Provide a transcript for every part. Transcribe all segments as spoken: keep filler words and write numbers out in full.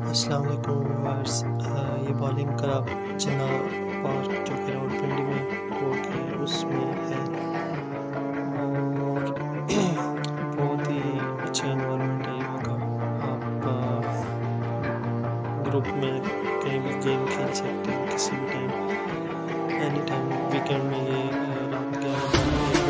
अस्सलाम वालेकुम व्यूअर्स। ये बॉलिंग क्लब जिन्ना पार्क जो कि रावलपिंडी में वो के उसमें है और बहुत ही अच्छा इन्वायरमेंट है यहाँ का। आप ग्रुप में कहीं भी गेम खेल सकते हो किसी भी टाइम, एनी टाइम। वीकेंड में ये रात ग्यारह बजे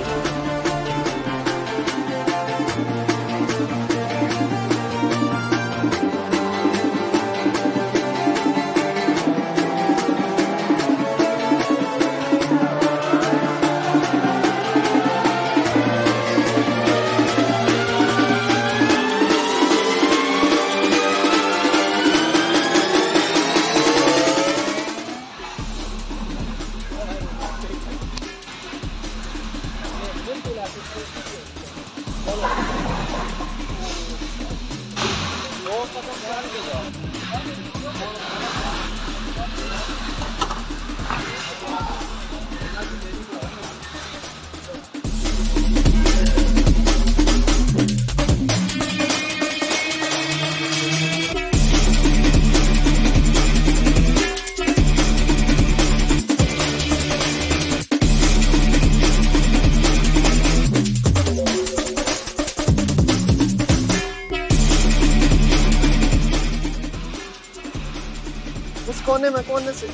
उस कोने में कोने से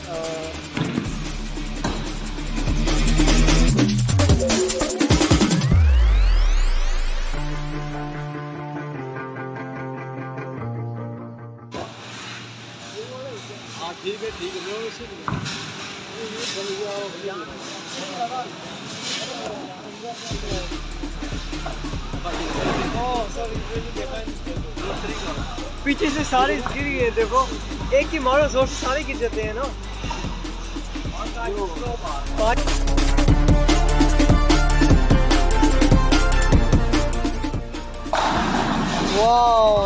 ठीक है ठीक है पीछे से सारे गिर गए। देखो एक ही मारो जोर से सारे गिर जाते हैं ना। वाह